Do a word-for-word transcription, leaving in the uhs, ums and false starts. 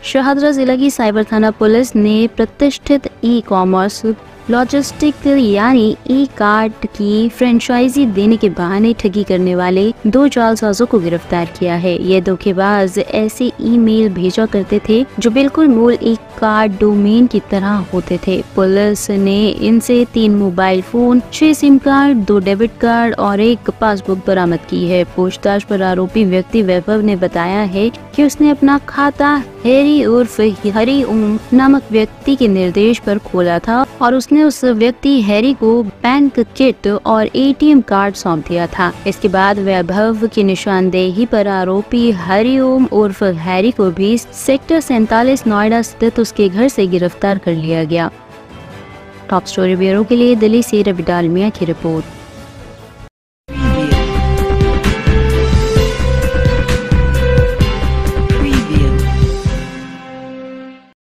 शाहदरा जिला की साइबर थाना पुलिस ने प्रतिष्ठित ई कॉमर्स लॉजिस्टिक यानी ई कार्ट की फ्रेंचाइजी देने के बहाने ठगी करने वाले दो जालसाजों को गिरफ्तार किया है। ये धोखेबाज ऐसे ईमेल भेजा करते थे जो बिल्कुल मूल ई कार्ट डोमेन की तरह होते थे। पुलिस ने इनसे तीन मोबाइल फोन, छह सिम कार्ड, दो डेबिट कार्ड और एक पासबुक बरामद की है। पूछताछ पर आरोपी व्यक्ति वैभव ने बताया है कि उसने अपना खाता हैरी उर्फ हरी ओम नामक व्यक्ति के निर्देश पर खोला था और उसने उस व्यक्ति हैरी को बैंक किट और एटीएम कार्ड सौंप दिया था। इसके बाद वैभव की निशानदेही पर आरोपी हरिओम उर्फ हैरी को भी सेक्टर सैतालीस नोएडा स्थित उसके घर से गिरफ्तार कर लिया गया। टॉप स्टोरी ब्यूरो के लिए दिल्ली से रवि डालमिया की रिपोर्ट।